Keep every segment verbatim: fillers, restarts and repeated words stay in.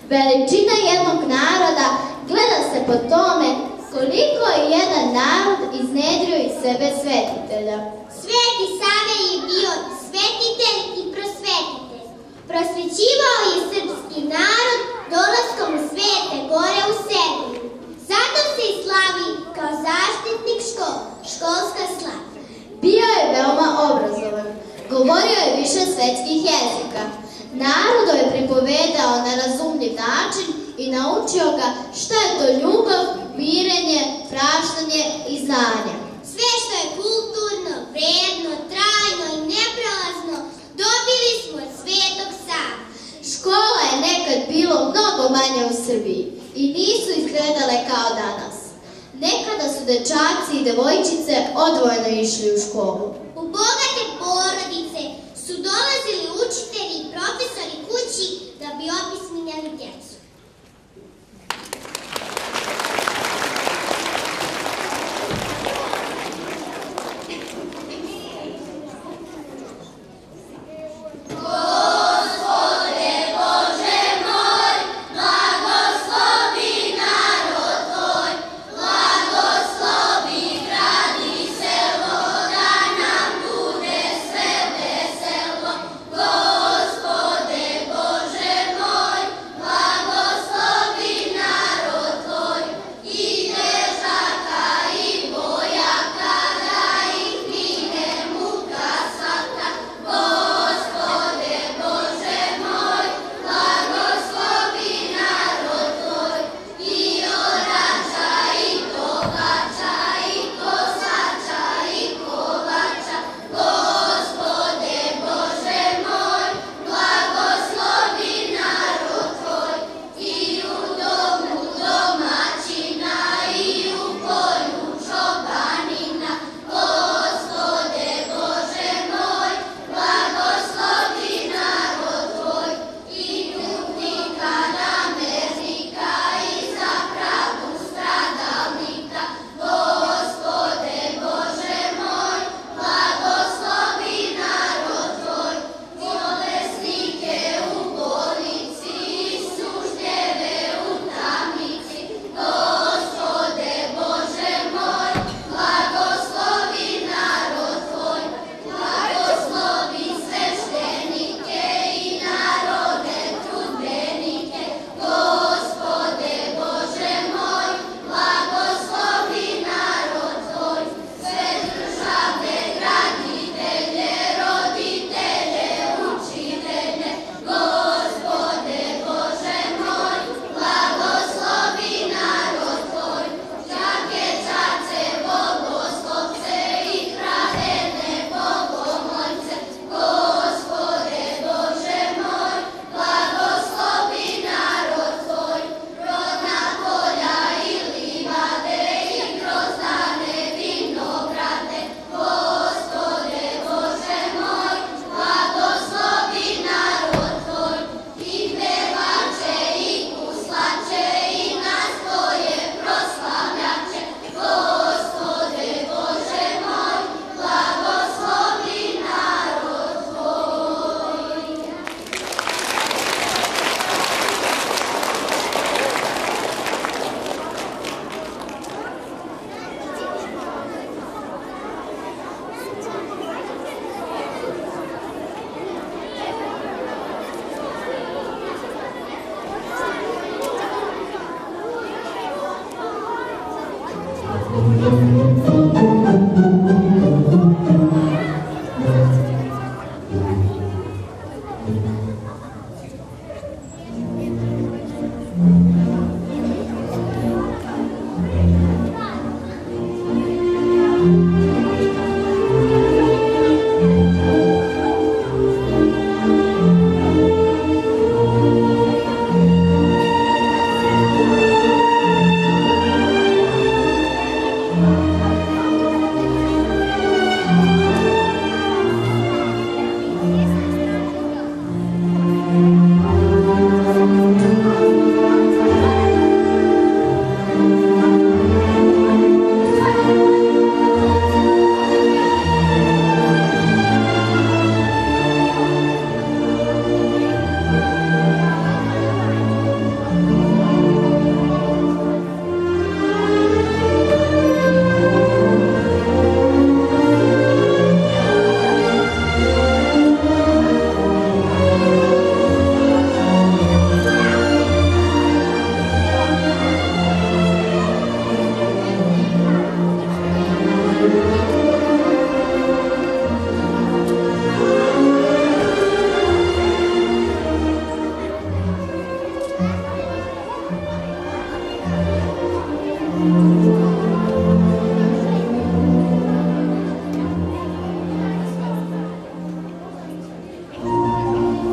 Veličina jednog naroda gleda se po tome koliko je jedan narod iznedrio iz sebe svetitelja. Sveti Sava je bio svetitelj i prosvetitelj. Prosvećivao je srpski narod dolaskom u Svete gore u Srbiju. Zato se i slavi kao zaštitnik škola, školska slava. Bio je veoma obrazovan, govorio je više svetskih jezika. Narodu je pripovedao na razumljiv način i naučio ga šta je to ljubav, mirenje, praštanje i znanje. Sve što je kulturno, vredno, trajno i neprelazno dobili smo od Svetog Save. Škola je nekad bilo mnogo manje u Srbiji i nisu izgledale kao danas. Nekada su dečaci i devojčice odvojeno išli u školu. U bogate porodice su dolazili učitelji i profesori kući da bi opisminjali djecu. Gospode Bože moj,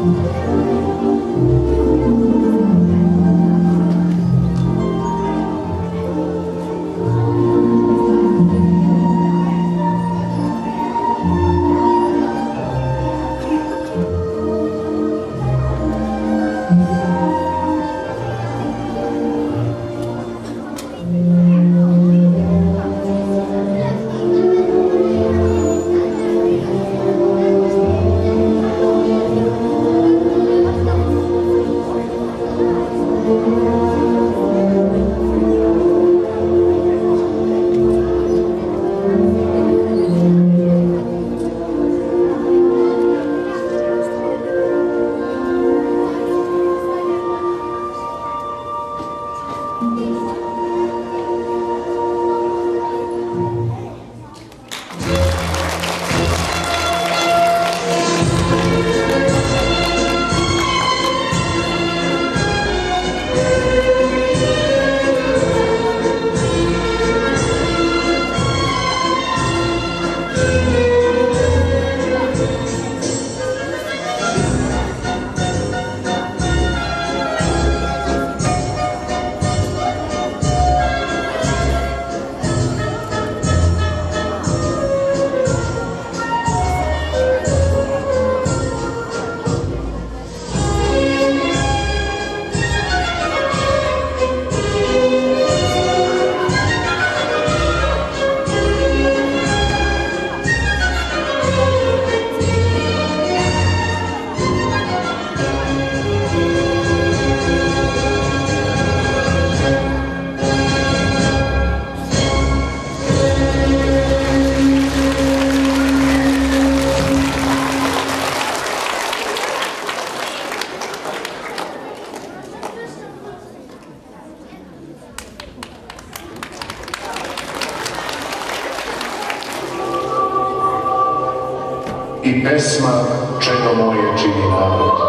I pesma čedo moje čini narod.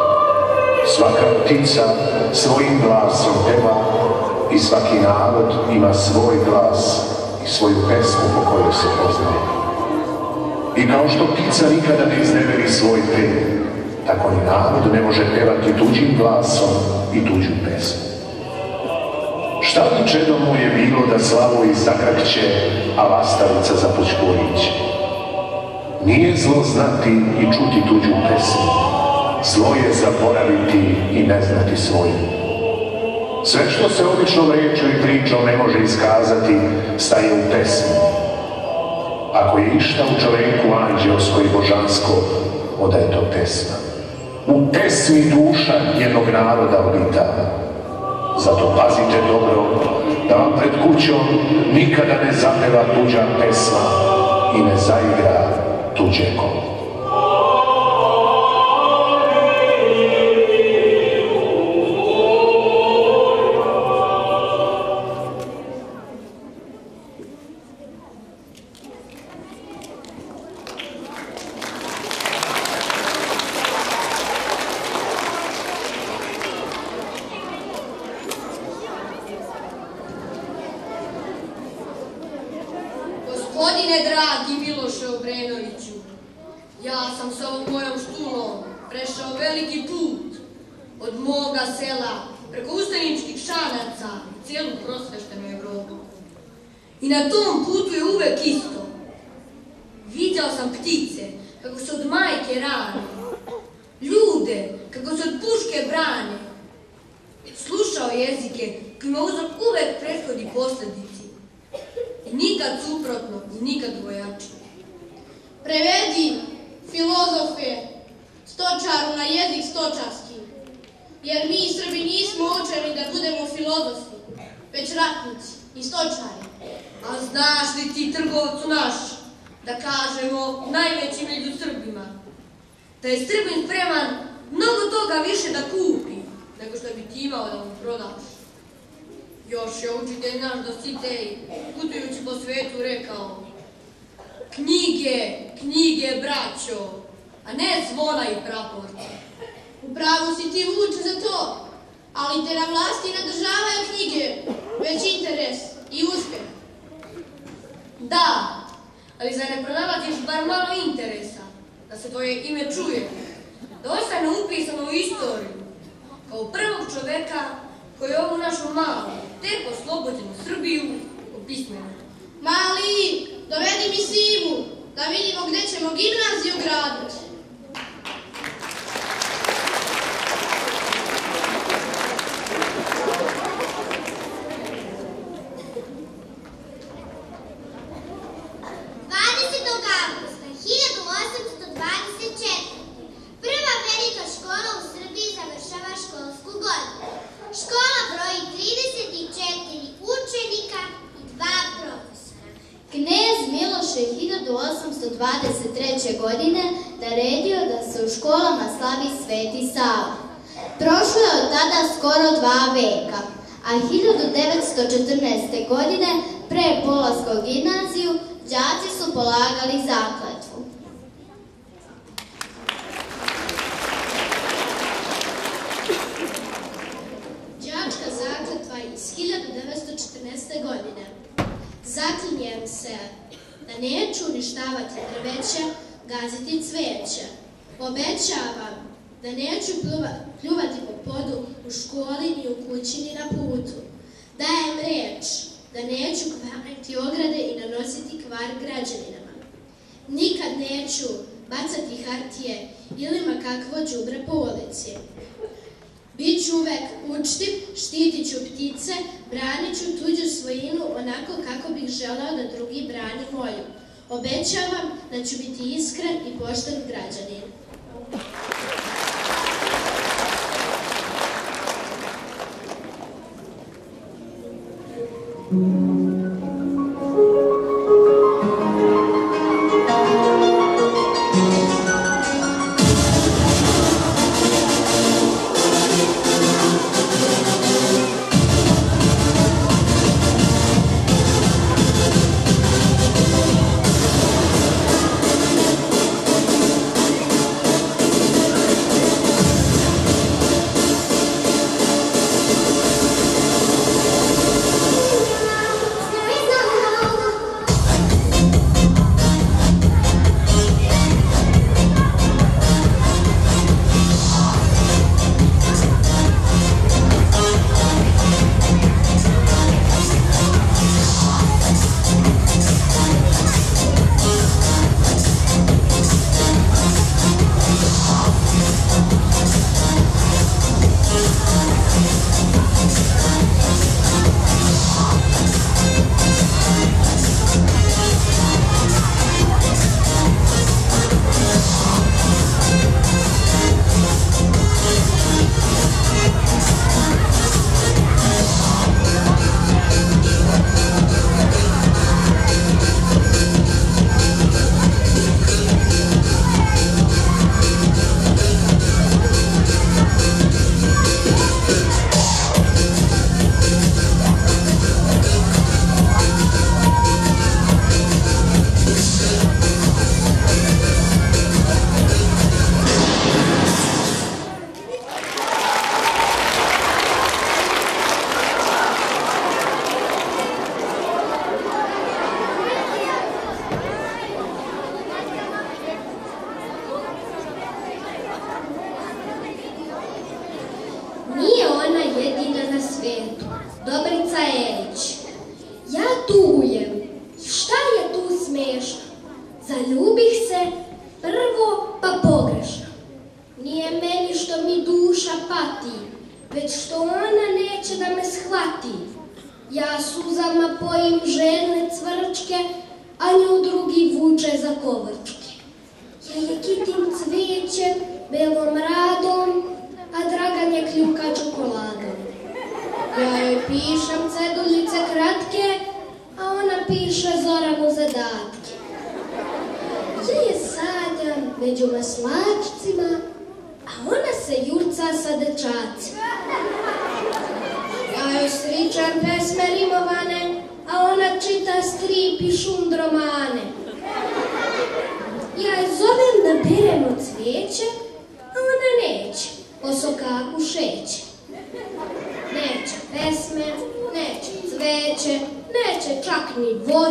Svaka ptica svojim glasom peva i svaki narod ima svoj glas i svoju pesmu po kojoj se poznaje. I kao što ptica nikada ne izneveri svoj pev, tako ni narod ne može pevati tuđim glasom i tuđu pesmu. Šta bi čedo moje bilo da Slavoj zakrakće, a lastavica zapućkoriće? Nije zlo znati i čuti tuđu pesmu, zlo je zaboraviti i ne znati svoju. Sve što se običnom riječju i pričom ne može iskazati, staje u pesmu. Ako je išta u čoveku anđelsko i božansko, onda je to pesma. U pesmi duša jednog naroda obitava. Zato pazite dobro da vam pred kućom nikada ne zapeva tuđa pesma i ne zaigra tuđe kolo. Gospodine dragi Miloše Obrenoviću, ja sam sa ovom mojom štulom prešao veliki put od moga sela preko ustaničkih šanaca i cijelu prosveštenu Evropu. I na tom putu je uvek isto. Viđao sam ptice kako se od majke rane, ljude kako se od puške brane, slušao jezike kojima uzrok uvek prethodi posledici. I nikad suprotno i nikad dvojačno. Prevedi, filozofe, stočaru na jezik stočarski, jer mi Srbi nismo učeni da budemo filozofi, već ratnici i stočari. A znaš li ti, trgovcu naš, da kažemo najveći među Srbima, da je Srbin spreman mnogo toga više da kupi, nego što bi ti imao da mu prodaš? Još je učitelj naš Dositej, putujući po svetu, rekao: knjige, knjige, braćo, a ne zvona i praporca. Upravo si ti, Vuče, za to, ali te na vlasti ne državaju knjige, već interes i uspeh. Da, ali zar ne pronalaziš bar malo interesa, da se tvoje ime čuje, da ostane upisano u istoriju kao prvog čoveka koji je ovu našu malu, tek oslobođenu Srbiju opismeno. Mali, dovedi mi Simu, da vidimo gde ćemo gimnaziju graditi. dvadesetog avgusta hiljadu osamsto dvadeset četvrte. prva velika škola u Srbiji završava školsku godinu. Škola broji trideset četiri učenika i dva profesora. Knez Miloš je hiljadu osamsto dvadeset treće. godine naredio da se u školama slavi Sveti Sava. Prošlo je od tada skoro dva veka, a hiljadu devetsto četrnaeste. godine, pre polaska u gimnaziju, đaci su polagali zakletvu. Đačka zakletva iz hiljadu devetsto četrnaeste. godine. Zaklinjem se da neću uništavati drveće, gaziti cveće. Obećavam da neću pljuvati po podu u školi, ni u kući, ni na putu. Dajem reč da neću kvariti ograde i nanositi kvar građanima. Nikad neću bacati hartije ili ma kakvo đubre po ulici. Biću uvek učtiv, štitit ću ptice, branit ću tuđu svojinu onako kako bih želeo da drugi brani moju. Obećavam da ću biti iskren i pošten građanin.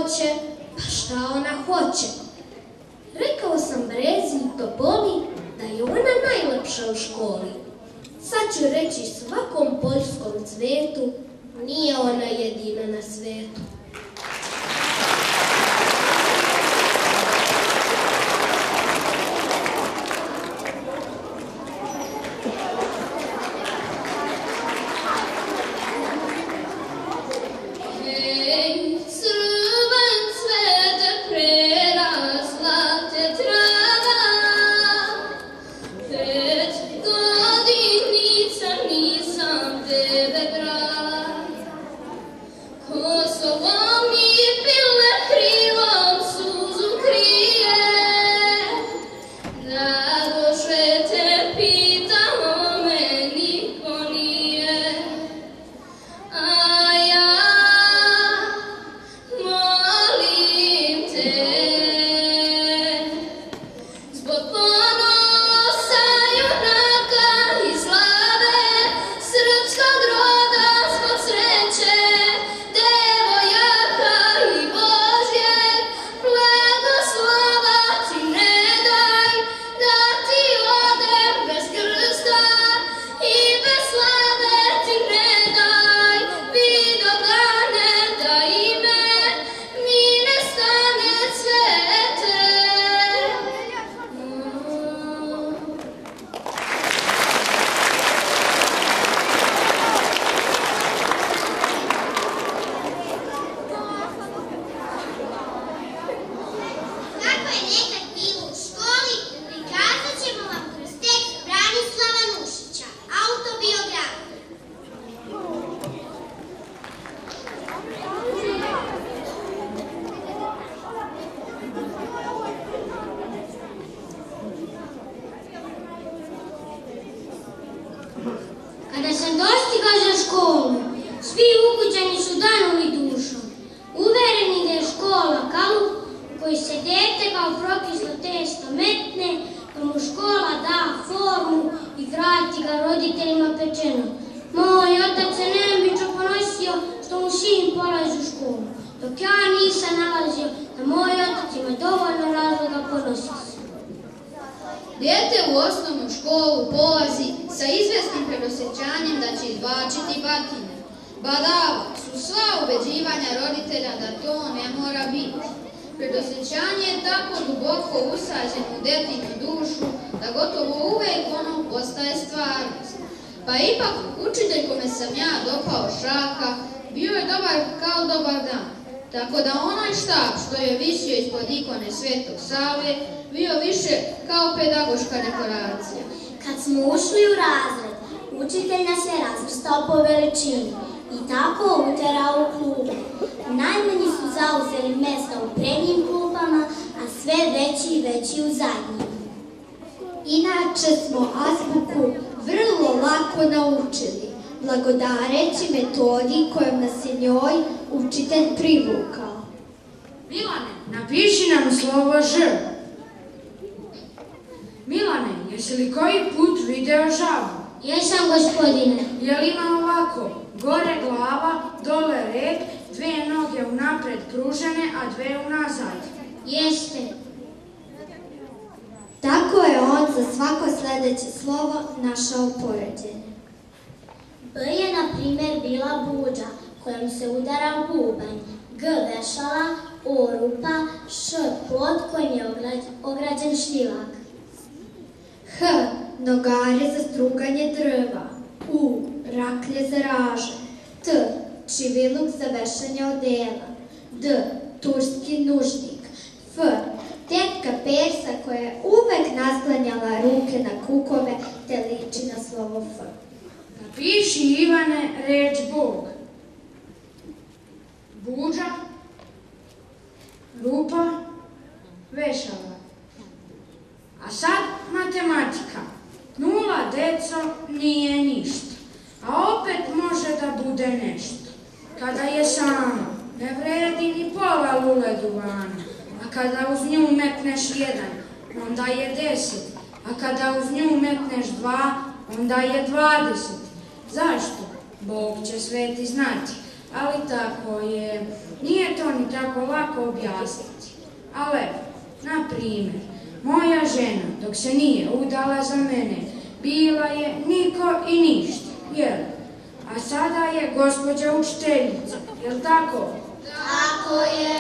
Rekao sam brezi i topoli da je ona najlepša u školi? Sad ću reći svakom poljskom cvetu, nije ona jedina na svetu. Kada sam dostigao za školu, svi ukućani su danovi dušom, uvereni da je škola kalup koji se dete kao prokislo testo metne, pa mu škola da formu i vrati ga roditeljima pečeno. Moj otac se neobično ponosio što mu sin polazi u školu, dok ja nisam nalazio da moj otac ima dovoljno razloga ponositi se. Dijete u osnovnu školu polazi sa izvesnim predosjećanjem da će izbačiti batine. Badava su sva ubeđivanja roditelja da to ne mora biti. Predosjećanje je tako duboko usađeno u detinu dušu da gotovo uvek ono postaje stvarnost. Pa ipak učitelj kome sam ja dopao šaka bio je dobar kao dobar dan. Tako da onaj štab što je visio ispod ikone Svetog Save bio više kao pedagoška dekoracija. Kad smo ušli u razred, učitelj nas je razvrstao po veličini i tako uterao u klubu. Najmanji su zauzeli mesta u prednjim klupama, a sve veći i veći u zadnjim. Inače smo azbuku vrlo lako naučili, blagodareći metodi kojom nas je njoj učitelj privukao. Milane, napiši nam slovo Ž. Milane, jesi li koji put video žabu? Jesam, gospodine. Je li ima ovako? Gore glava, dole rep, dve noge unapred pružene, a dve unazad. Jeste. Tako je on za svako sljedeće slovo našao poređenje. B je, na primjer, bila buđa, kojom se udara u bubanj. G vešala, O rupa, Š plot kojim je ograđen šljimak. H nogare za struganje drva. U raklje za raže. T čiviluk za vešanje odela. D turski nužnik. F tetka Persa koja je uvek nasklanjala ruke na kukove te liči na slovo F. Napiši, Ivane, reč Bog. Buđa, rupa, vešala. A sad matematika. Nula, deco, nije ništa. A opet može da bude nešto. Kada je sama, ne vredi ni pola lule duvana. A kada uz nju metneš jedan, onda je deset. A kada uz nju metneš dva, onda je dvadeset. Zašto? Bog će sveti znati. Ali tako je. Nije to ni tako lako objasniti. Ali, na primjer, Moja žena, dok se nije udala za mene, bila je niko i ništa, jel? A sada je gospođa učiteljica, jel tako? Tako je.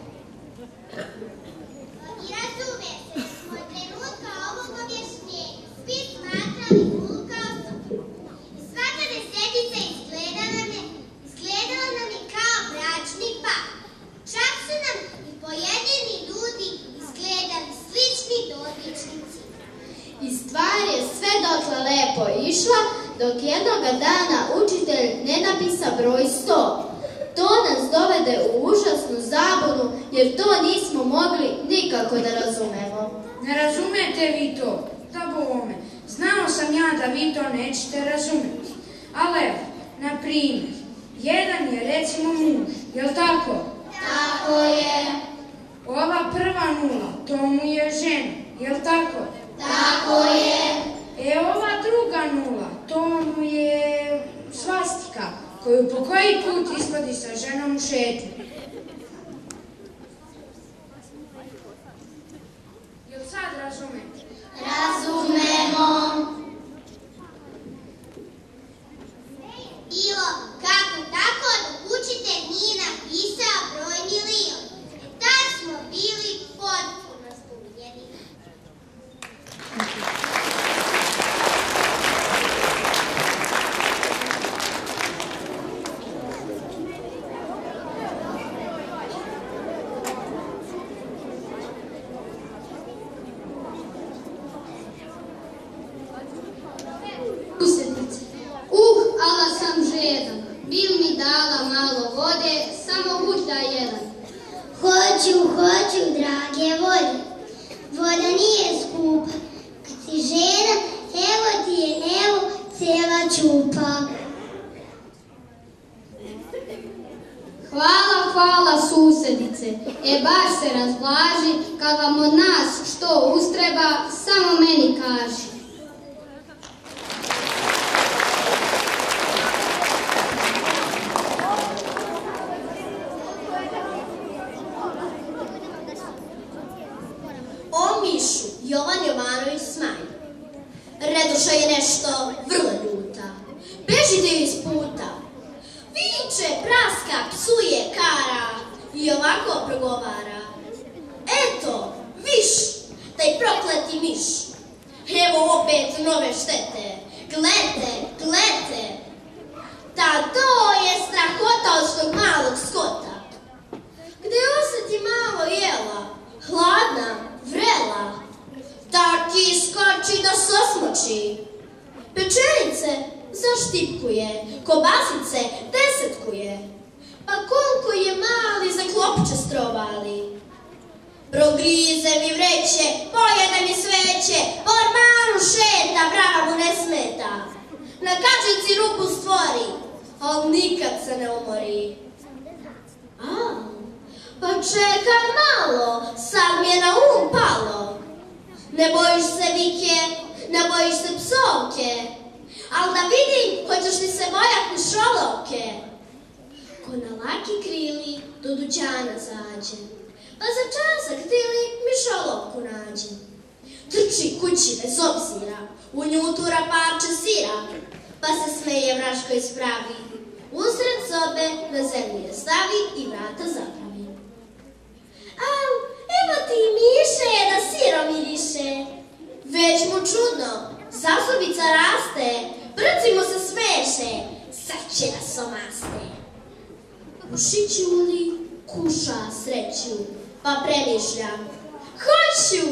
I razume se, od trenutka ovog objašnjenja svi smatrali nulu kao suprugu. I svaka desetica izgledala nam je, izgledala nam je kao bračni par. Čak su nam i pojedini ljudi izgledali slični dotičnici. I stvar je sve dotle lepo išla, dok jednoga dana učitelj ne napisa broj sto. To nas dovede u užasnu zabunu, jer to nismo mogli nikako da razumemo. Ne razumete vi to? Da bome. Znao sam ja da vi to nećete razumjeti. Ali evo, na primjer, jedan je recimo muž, jel tako? Tako je. Ova prva nula, to mu je žena, jel tako? Tako je. E, ova druga nula, to mu je svastika, koju po koji put ispodi sa ženom u šetnju. Jel sad razumete? Razumemo. Bilo kako tako dok učitelj nije napisao broj milion. Tad smo bili potpuno zbunjeni. Uh, ala sam žedan. Bil mi dala malo vode, samo gušta jedan. Hoću, hoću, drage vode. Voda nije skupa. Kad si žena, evo ti je, evo, cela čupa. Hvala, hvala susedice. E baš se razblaži, kad vam od nas što ustreba, samo meni kaži. O mišu, Jovan Jovanović Smaj. Reduša je nešto vrlo ljuta. Beži joj iz puta. Viče, praska, psuje, kara i ovako progovara. Eto, viš, taj prokleti miš. Evo opet nove štete. Glete, glete. Ta to je strahota od tog malog skota. Gde osjeti malo jela, hladna, vrela, da ti skoči da sosmoči. Pečenice zaštipkuje, kobasice desetkuje, pa koliko je mali za klopče strovali. Progrize mi vreće, pojede mi sveće, ormanu šeta, brava mu ne smeta. Na kačici rupu stvori, al nikad se ne umori. A, pa čekaj malo, sad mi je na um palo. Ne bojiš se vike, ne bojiš se psovke, al da vidim, hoćeš li se bojat mišolovke. Ko na laki krili do dućana zađe, pa za časak tili mišolovku nađe. Trči kući bez obzira, u nju tura parče sira, pa se smeje vraškoj spravi. Usred sobe na zemlji je stavi i vrata zapravi. Au, evo ti miše da siro miriše. Već mu čudno, zasobica raste, brci mu se smeše, sad će da somaste. Uši ćuli, kuša sreću, pa premišlja. Hoću,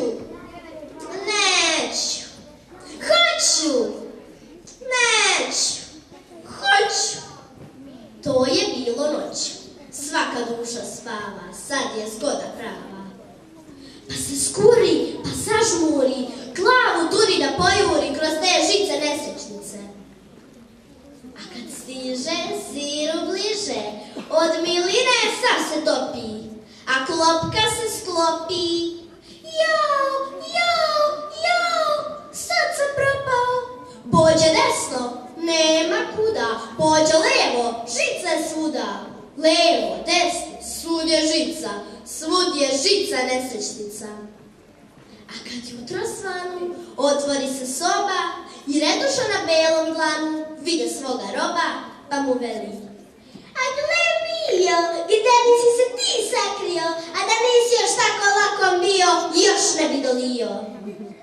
neću, hoću, neću, hoću. To je bilo noću, svaka duša spava, sad je zgoda prava. Pa se skuri, pa zažmuri, glavu turi da pojuri kroz te žice nesrećnice. A kad stiže siru bliže, od miline sav se topi, a klopka se sklopi. Jao, jao, jao, sad sam propao. Pođe desno, nema kuda, pođe levo, žica je svuda. Levo, desno, svud je žica, svud je žica nesrećnica. A A kad jutro svanu, otvori se soba i reduša na belom dlanu vide svoga roba, pa mu veli: a gle mio, gde bi si se ti sakrio, a da nisi još tako lakom bio, još ne bi dolio.